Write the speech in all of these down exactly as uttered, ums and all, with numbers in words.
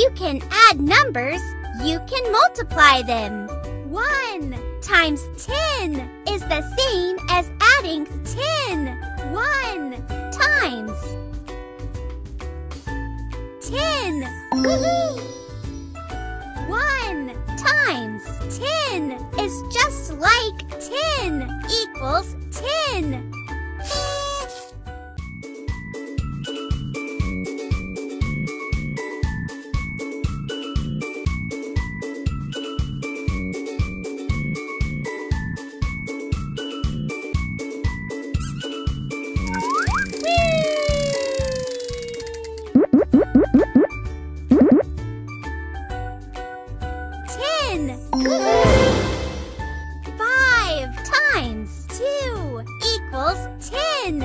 you can add numbers, you can multiply them. one times ten is the same as adding ten. one times ten. Woohoo! one times ten is just like ten equals ten. Five times two equals ten.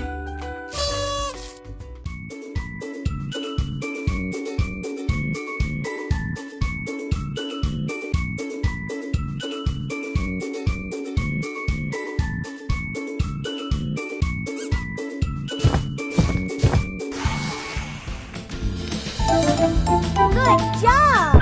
Good job!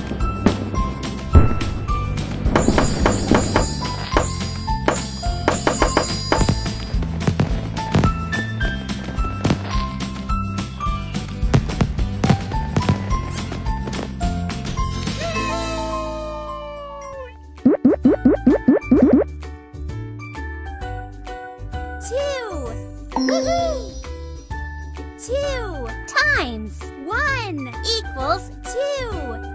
Two. Woohoo! Two times one equals two.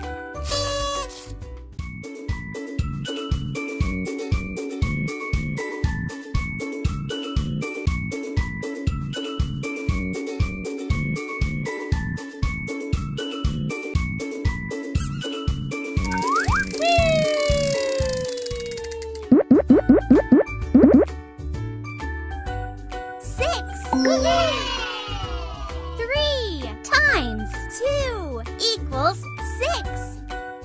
Three times two equals six.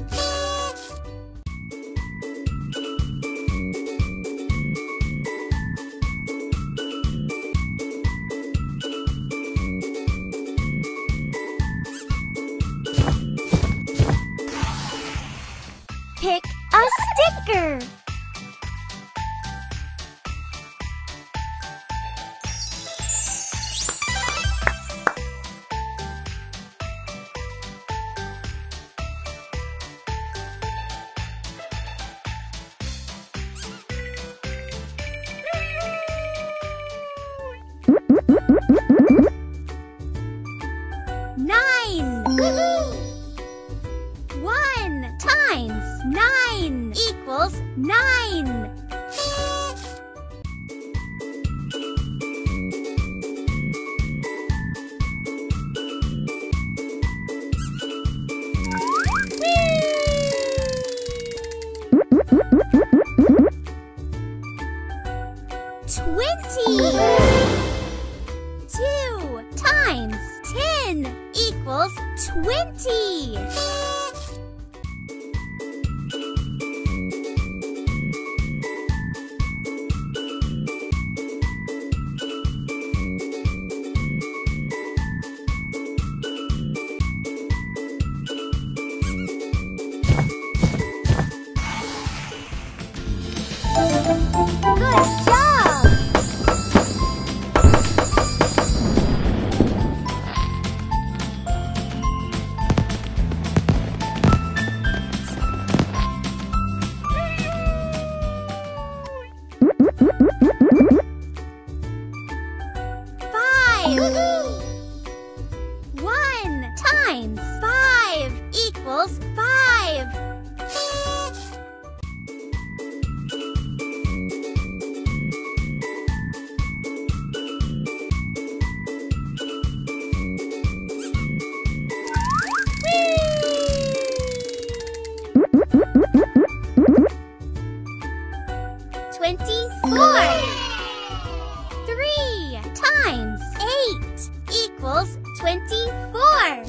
Pick a sticker. Nine. Woohoo! One times nine equals nine. Twenty. Two times ten equals twenty. Good job! Five. Woohoo! One times five equals five. Twenty-four. Three times eight equals twenty-four.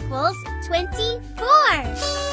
equals twenty-four.